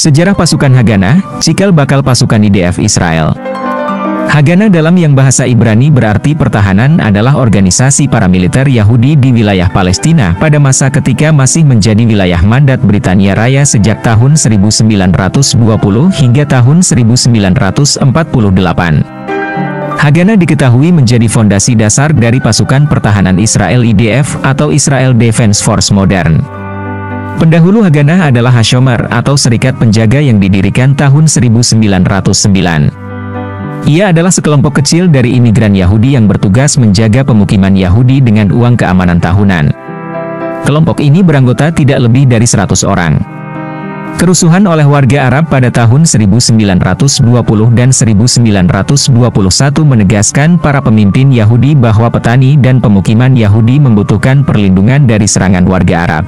Sejarah pasukan Haganah, cikal bakal pasukan IDF Israel. Haganah dalam yang bahasa Ibrani berarti pertahanan adalah organisasi paramiliter Yahudi di wilayah Palestina pada masa ketika masih menjadi wilayah mandat Britania Raya sejak tahun 1920 hingga tahun 1948. Haganah diketahui menjadi fondasi dasar dari pasukan pertahanan Israel IDF atau Israel Defense Force modern. Pendahulu Haganah adalah Hashomer atau Serikat Penjaga yang didirikan tahun 1909. Ia adalah sekelompok kecil dari imigran Yahudi yang bertugas menjaga pemukiman Yahudi dengan uang keamanan tahunan. Kelompok ini beranggota tidak lebih dari 100 orang. Kerusuhan oleh warga Arab pada tahun 1920 dan 1921 menegaskan para pemimpin Yahudi bahwa petani dan pemukiman Yahudi membutuhkan perlindungan dari serangan warga Arab.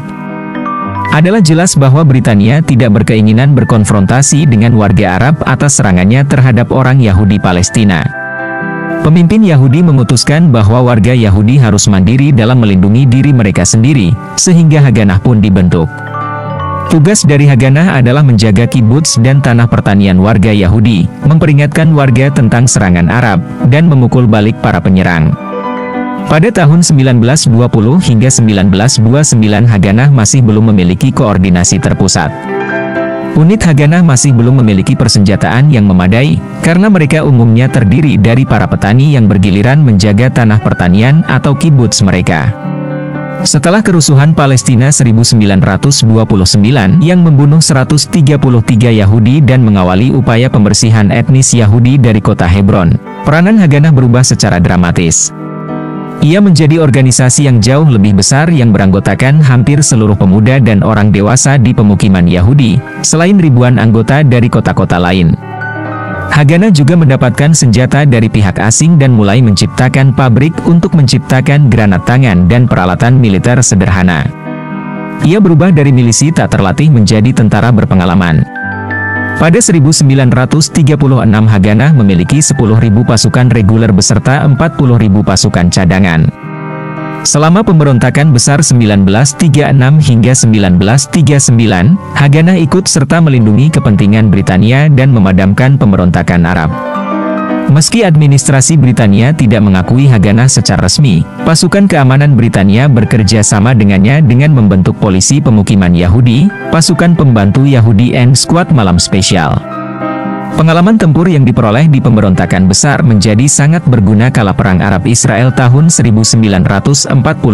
Adalah jelas bahwa Britania tidak berkeinginan berkonfrontasi dengan warga Arab atas serangannya terhadap orang Yahudi Palestina. Pemimpin Yahudi memutuskan bahwa warga Yahudi harus mandiri dalam melindungi diri mereka sendiri, sehingga Haganah pun dibentuk. Tugas dari Haganah adalah menjaga kibuts dan tanah pertanian warga Yahudi, memperingatkan warga tentang serangan Arab, dan memukul balik para penyerang. Pada tahun 1920 hingga 1929 Haganah masih belum memiliki koordinasi terpusat. Unit Haganah masih belum memiliki persenjataan yang memadai, karena mereka umumnya terdiri dari para petani yang bergiliran menjaga tanah pertanian atau kibuts mereka. Setelah kerusuhan Palestina 1929 yang membunuh 133 Yahudi dan mengawali upaya pembersihan etnis Yahudi dari kota Hebron, peranan Haganah berubah secara dramatis. Ia menjadi organisasi yang jauh lebih besar yang beranggotakan hampir seluruh pemuda dan orang dewasa di pemukiman Yahudi, selain ribuan anggota dari kota-kota lain. Haganah juga mendapatkan senjata dari pihak asing dan mulai menciptakan pabrik untuk menciptakan granat tangan dan peralatan militer sederhana. Ia berubah dari milisi tak terlatih menjadi tentara berpengalaman. Pada 1936 Haganah memiliki 10.000 pasukan reguler beserta 40.000 pasukan cadangan. Selama pemberontakan besar 1936 hingga 1939, Haganah ikut serta melindungi kepentingan Britania dan memadamkan pemberontakan Arab. Meski administrasi Britania tidak mengakui Haganah secara resmi, pasukan keamanan Britania bekerja sama dengannya dengan membentuk polisi pemukiman Yahudi, pasukan pembantu Yahudi dan skuad malam spesial. Pengalaman tempur yang diperoleh di pemberontakan besar menjadi sangat berguna kala Perang Arab-Israel tahun 1948.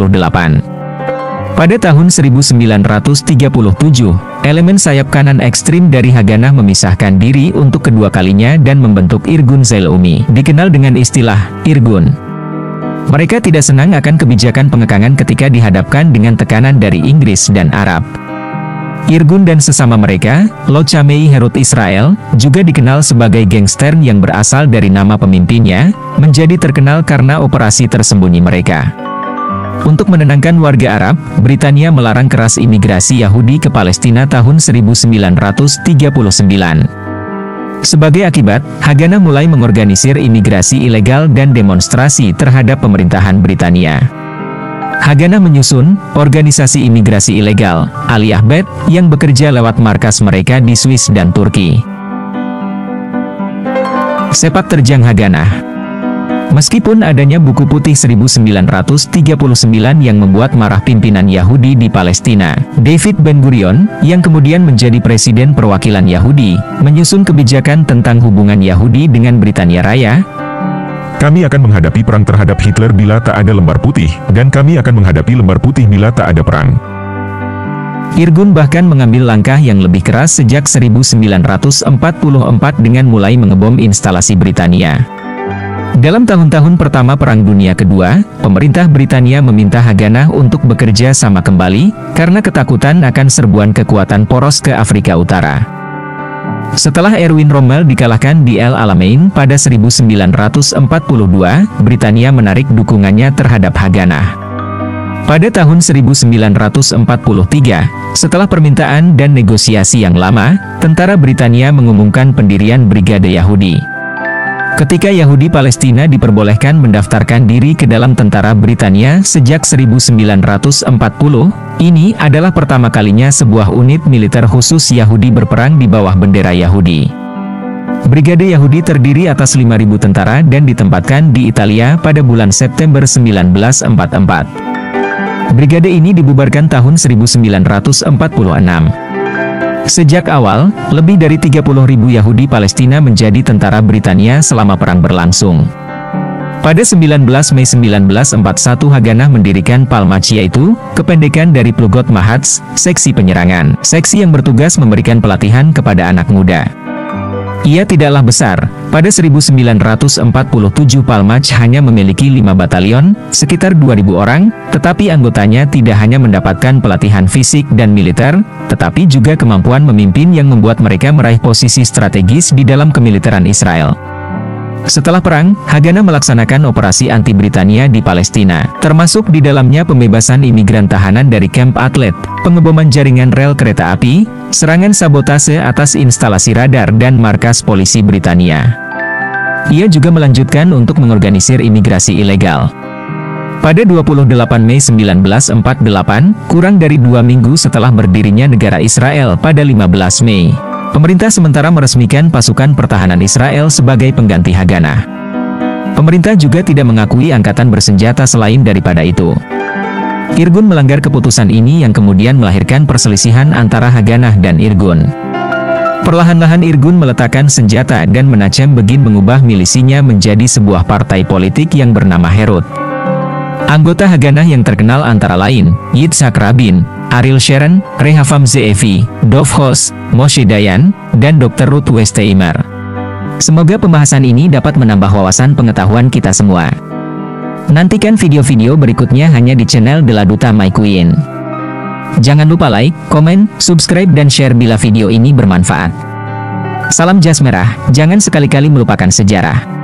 Pada tahun 1937, elemen sayap kanan ekstrim dari Haganah memisahkan diri untuk kedua kalinya dan membentuk Irgun Zeil-Umi, dikenal dengan istilah Irgun. Mereka tidak senang akan kebijakan pengekangan ketika dihadapkan dengan tekanan dari Inggris dan Arab. Irgun dan sesama mereka, Lochamei Herut Israel, juga dikenal sebagai gangster yang berasal dari nama pemimpinnya, menjadi terkenal karena operasi tersembunyi mereka. Untuk menenangkan warga Arab, Britania melarang keras imigrasi Yahudi ke Palestina tahun 1939. Sebagai akibat, Haganah mulai mengorganisir imigrasi ilegal dan demonstrasi terhadap pemerintahan Britania. Haganah menyusun organisasi imigrasi ilegal, Aliyah Bet, yang bekerja lewat markas mereka di Swiss dan Turki. Sepak terjang Haganah. Meskipun adanya buku putih 1939 yang membuat marah pimpinan Yahudi di Palestina, David Ben-Gurion, yang kemudian menjadi presiden perwakilan Yahudi, menyusun kebijakan tentang hubungan Yahudi dengan Britania Raya. Kami akan menghadapi perang terhadap Hitler bila tak ada lembar putih, dan kami akan menghadapi lembar putih bila tak ada perang. Irgun bahkan mengambil langkah yang lebih keras sejak 1944 dengan mulai mengebom instalasi Britania. Dalam tahun-tahun pertama Perang Dunia Kedua, pemerintah Britania meminta Haganah untuk bekerja sama kembali, karena ketakutan akan serbuan kekuatan poros ke Afrika Utara. Setelah Erwin Rommel dikalahkan di El Alamein pada 1942, Britania menarik dukungannya terhadap Haganah. Pada tahun 1943, setelah permintaan dan negosiasi yang lama, tentara Britania mengumumkan pendirian Brigade Yahudi. Ketika Yahudi Palestina diperbolehkan mendaftarkan diri ke dalam tentara Britania sejak 1940, Ini adalah pertama kalinya sebuah unit militer khusus Yahudi berperang di bawah bendera Yahudi. Brigade Yahudi terdiri atas 5.000 tentara dan ditempatkan di Italia pada bulan September 1944. Brigade ini dibubarkan tahun 1946. Sejak awal, lebih dari 30.000 Yahudi Palestina menjadi tentara Britania selama perang berlangsung. Pada 19 Mei 1941 Haganah mendirikan Palmach, yaitu kependekan dari Plugot Mahats, seksi penyerangan, seksi yang bertugas memberikan pelatihan kepada anak muda. Ia tidaklah besar. Pada 1947 Palmach hanya memiliki 5 batalion, sekitar 2.000 orang, tetapi anggotanya tidak hanya mendapatkan pelatihan fisik dan militer, tetapi juga kemampuan memimpin yang membuat mereka meraih posisi strategis di dalam kemiliteran Israel. Setelah perang, Haganah melaksanakan operasi anti-Britania di Palestina, termasuk di dalamnya pembebasan imigran tahanan dari kamp Atlet, pengeboman jaringan rel kereta api, serangan sabotase atas instalasi radar dan markas polisi Britania. Ia juga melanjutkan untuk mengorganisir imigrasi ilegal. Pada 28 Mei 1948, kurang dari 2 minggu setelah berdirinya negara Israel pada 15 Mei, pemerintah sementara meresmikan pasukan pertahanan Israel sebagai pengganti Haganah. Pemerintah juga tidak mengakui angkatan bersenjata selain daripada itu. Irgun melanggar keputusan ini yang kemudian melahirkan perselisihan antara Haganah dan Irgun. Perlahan-lahan Irgun meletakkan senjata dan Menachem Begin mengubah milisinya menjadi sebuah partai politik yang bernama Herut. Anggota Haganah yang terkenal antara lain, Yitzhak Rabin, Ariel Sharon, Rehavam Ze'evi, Dov Hos, Moshe Dayan, dan Dr. Ruth Westeimer. Semoga pembahasan ini dapat menambah wawasan pengetahuan kita semua. Nantikan video-video berikutnya hanya di channel The Laduta My Queen. Jangan lupa like, komen, subscribe dan share bila video ini bermanfaat. Salam jas merah, jangan sekali-kali melupakan sejarah.